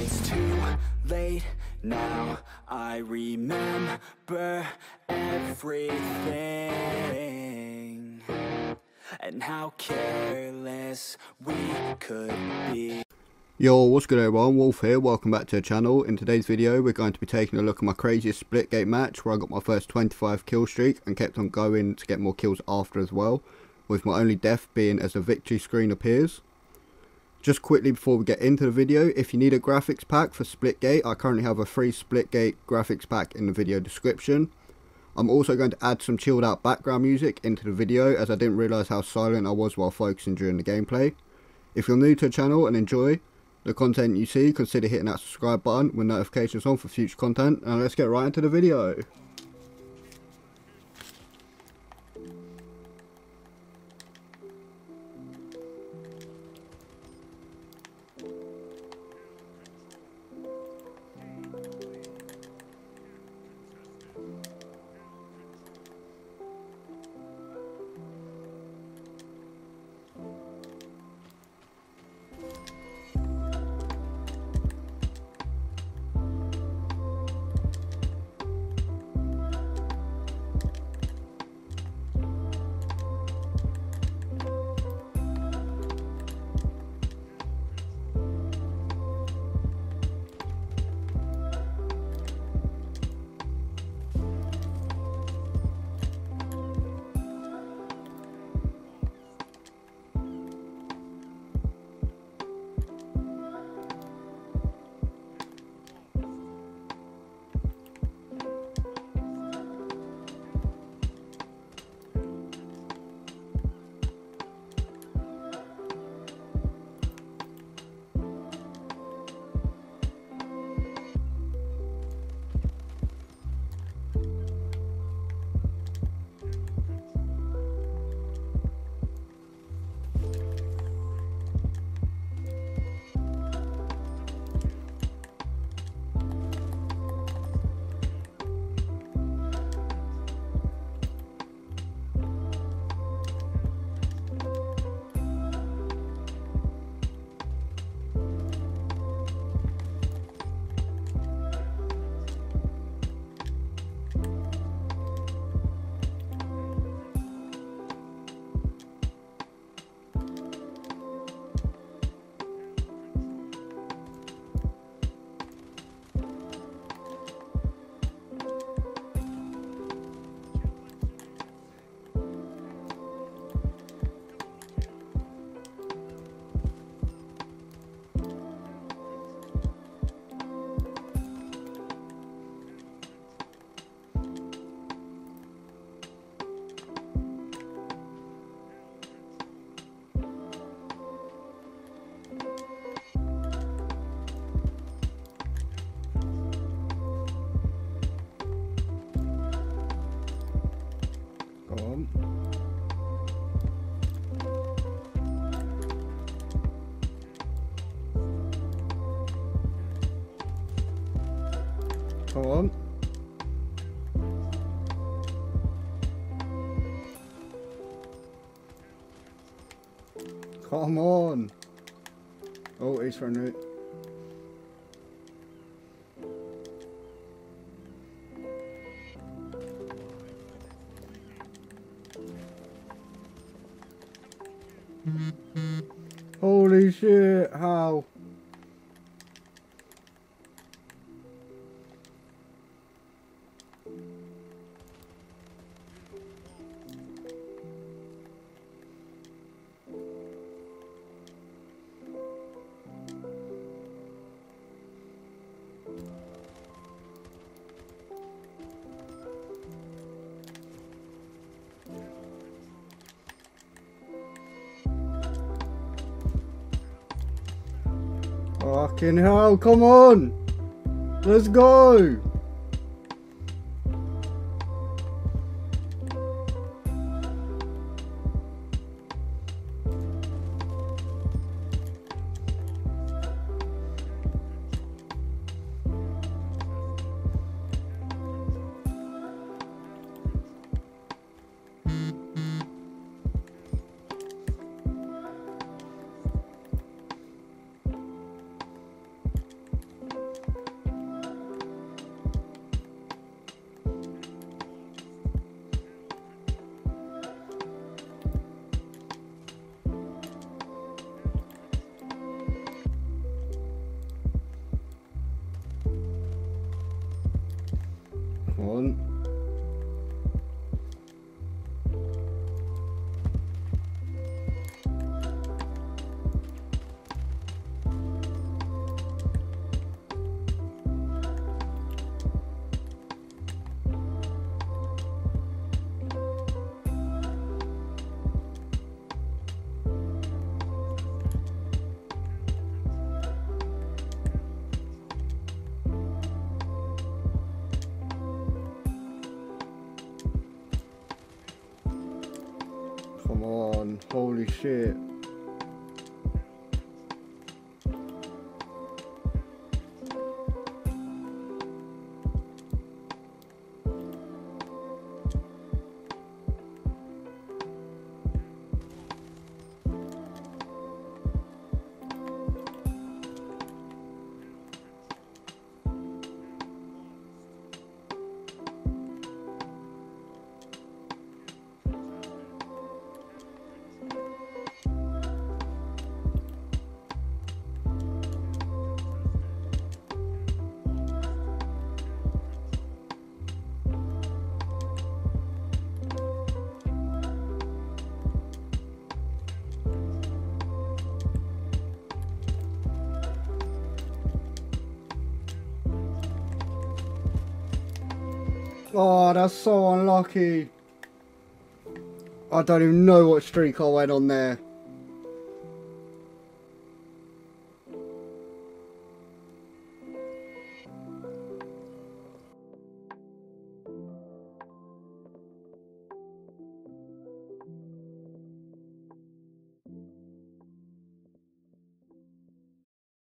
it's too late now. I remember everything and how careless we could be. Yo, what's good everyone, Wolf here, welcome back to the channel. In today's video we're going to be taking a look at my craziest Splitgate match where I got my first 25 kill streak and kept on going to get more kills after as well, with my only death being as the victory screen appears. Just quickly before we get into the video, if you need a graphics pack for Splitgate, I currently have a free Splitgate graphics pack in the video description. I'm also going to add some chilled out background music into the video as I didn't realise how silent I was while focusing during the gameplay. If you're new to the channel and enjoy the content you see, consider hitting that subscribe button with notifications on for future content, and let's get right into the video. Come on. Come on. Oh, he's running it. Holy shit, how? Fucking hell, come on! Let's go! Come on. Come on, holy shit. Oh, that's so unlucky. I don't even know what streak I went on there.